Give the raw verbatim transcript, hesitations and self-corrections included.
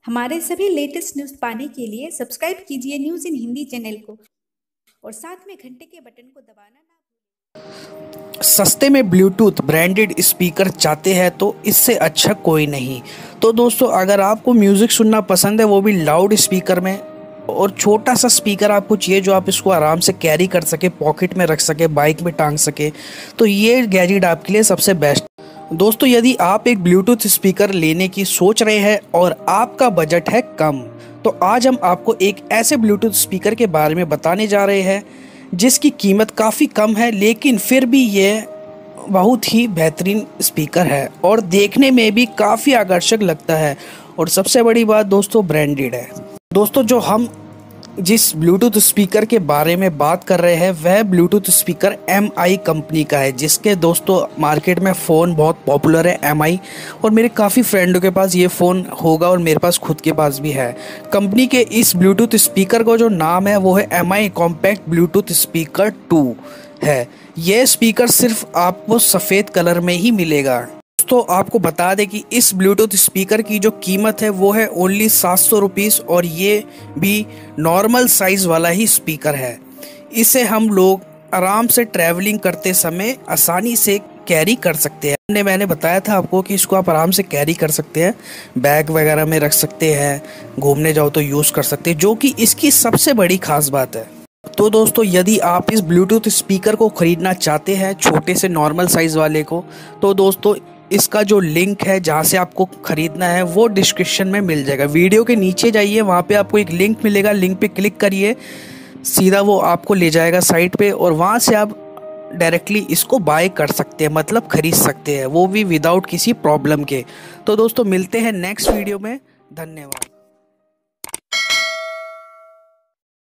हमारे सभी latest news पाने के लिए सब्सक्राइब कीजिए न्यूज़ इन हिंदी चैनल को और साथ में घंटे के बटन को दबाना ना। सस्ते में ब्लूटूथ ब्रांडेड स्पीकर चाहते हैं तो इससे अच्छा कोई नहीं। तो दोस्तों, अगर आपको म्यूज़िक सुनना पसंद है, वो भी लाउड स्पीकर में, और छोटा सा स्पीकर आपको चाहिए जो आप इसको आराम से कैरी कर सके, पॉकेट में रख सके, बाइक में टांग सके, तो ये गैजेट आपके लिए सबसे बेस्ट। दोस्तों, यदि आप एक ब्लूटूथ स्पीकर लेने की सोच रहे हैं और आपका बजट है कम, तो आज हम आपको एक ऐसे ब्लूटूथ स्पीकर के बारे में बताने जा रहे हैं जिसकी कीमत काफ़ी कम है, लेकिन फिर भी ये बहुत ही बेहतरीन स्पीकर है और देखने में भी काफ़ी आकर्षक लगता है। और सबसे बड़ी बात दोस्तों, ब्रांडेड है। दोस्तों, जो हम जिस ब्लूटूथ स्पीकर के बारे में बात कर रहे हैं वह Bluetooth speaker M I company का है, जिसके दोस्तों मार्केट में फ़ोन बहुत पॉपुलर है एम आई, और मेरे काफ़ी फ्रेंडों के पास ये फ़ोन होगा और मेरे पास खुद के पास भी है। कंपनी के इस ब्लूटूथ स्पीकर को जो नाम है वो है M I compact Bluetooth speaker two है। यह स्पीकर सिर्फ आपको सफ़ेद कलर में ही मिलेगा। तो आपको बता दें कि इस ब्लूटूथ स्पीकर की जो कीमत है वो है ओनली सात सौ रुपीज़, और ये भी नॉर्मल साइज़ वाला ही स्पीकर है। इसे हम लोग आराम से ट्रैवलिंग करते समय आसानी से कैरी कर सकते हैं। मैंने मैंने बताया था आपको कि इसको आप आराम से कैरी कर सकते हैं, बैग वगैरह में रख सकते हैं, घूमने जाओ तो यूज़ कर सकते हैं, जो कि इसकी सबसे बड़ी खास बात है। तो दोस्तों, यदि आप इस ब्लूटूथ स्पीकर को ख़रीदना चाहते हैं, छोटे से नॉर्मल साइज़ वाले को, तो दोस्तों इसका जो लिंक है जहाँ से आपको ख़रीदना है वो डिस्क्रिप्शन में मिल जाएगा। वीडियो के नीचे जाइए, वहाँ पे आपको एक लिंक मिलेगा, लिंक पे क्लिक करिए, सीधा वो आपको ले जाएगा साइट पे, और वहाँ से आप डायरेक्टली इसको बाय कर सकते हैं, मतलब ख़रीद सकते हैं, वो भी विदाउट किसी प्रॉब्लम के। तो दोस्तों, मिलते हैं नेक्स्ट वीडियो में। धन्यवाद।